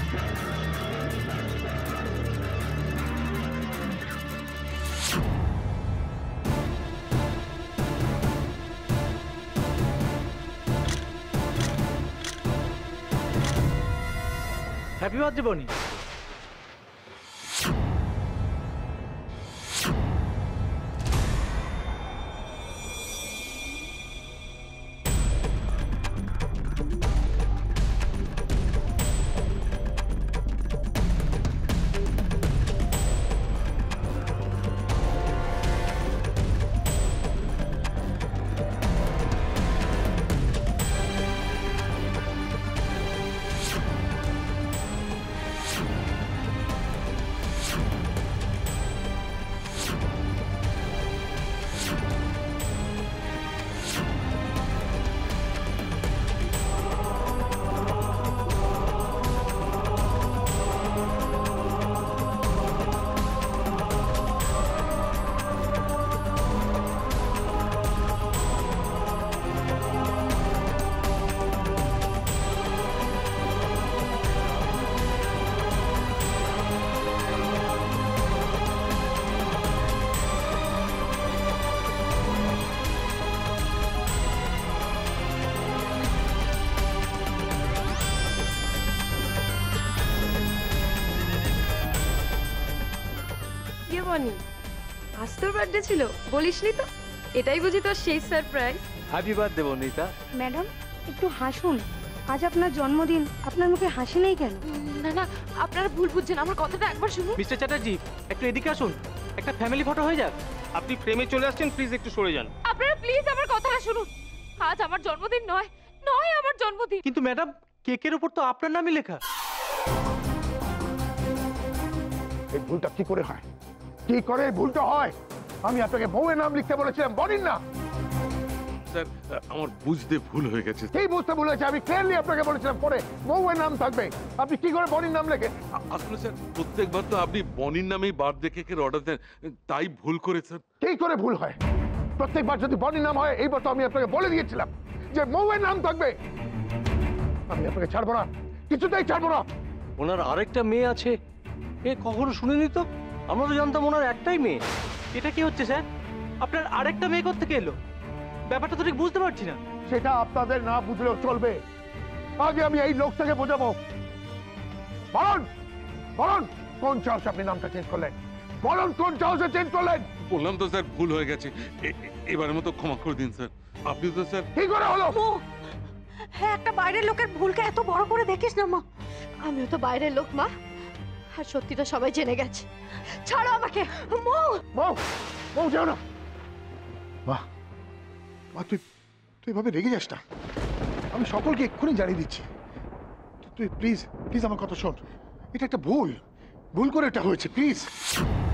Happy birthday বনি। আজ তোর বার্থডে ছিল, বলিসনি তো? এটাই বুঝি তোর সেই surprise. Happy birthday Banita. Madam একটু হাসুন, আজ আপনার জন্মদিন, আপনার মুখে হাসি নেই কেন? না না, আপনারা ভুল বুঝছেন, আমার কথাটা একবার শুনুন। মিস্টার চ্যাটার্জি একটু এদিকে আসুন, একটা ফ্যামিলি ফটো হয়ে যাক। আপনি ফ্রেমে চলে আসছেন, প্লিজ একটু সরে যান। আপনারা প্লিজ আমার কথাটা শুনুন। আজ আমার জন্মদিন নয়, নয় আমার জন্মদিন। কিন্তু ম্যাডাম কেকের উপর তো আপনার নামই লেখা। এই ভুলটা কি করে হয়? কি করে ভুলটা হয়? আমি আপনাকে বউয়ের নাম লিখতে বলেছিলাম, বনির না। স্যার আমার বুঝতে ভুল হয়ে গেছে। এই বুঝতে ভুল হয়েছে, আমি ক্লিয়ারলি আপনাকে বলেছিলাম পরে বউয়ের নাম থাকবে। আপনি কি করে বনির নাম লেখেন? আসলে স্যার প্রত্যেকবার তো আপনি বনির নামেই বার্থডে কেকের অর্ডার দেন, তাই ভুল করে স্যার। কি করে ভুল হয়? প্রত্যেকবার যদি বনির নাম হয়, এইবার তো আমি আপনাকে বলে দিয়েছিলাম যে বউয়ের নাম থাকবে। আমি আপনাকে ছাড়বো না, কিছুতেই ছাড়বো না। ওনার আরেকটা মেয়ে আছে, এ কখনো শুনিনি তো। আমরা তো জানতাম ওনার একটাই মেয়ে। এটা কি হচ্ছে স্যার? আপনার আরেকটা মেয়ে কোত্থেকে এলো? ব্যাপারটা তো ঠিক বুঝতে পারছি না। সেটা আপনাদের না বুঝলেও চলবে, আগে আমি এই লোকটাকে বোঝাবো। বলুন বলুন, কোন চাষে আপনি নামটা চেঞ্জ করলেন? বলুন কোন চাষে চেঞ্জ করলেন? বললাম তো স্যার ভুল হয়ে গেছে, এবারের মতো ক্ষমা করে দিন স্যার। আপনি তো স্যার। কি করে হলো? হ্যাঁ, একটা বাইরের লোকের ভুলকে এত বড় করে দেখিস না মা। আমিও তো বাইরের লোক মা, আর সত্যিটা সবাই জেনে গেছে। ছাড়ো আমাকে। বউ বউ যাও না। মা মা, তুই এভাবে রেগে যাস না। আমি সকলকে এক্ষুনি জানিয়ে দিচ্ছি। তুই প্লিজ প্লিজ আমার কথা শোন। এটা একটা ভুল করে এটা হয়েছে, প্লিজ।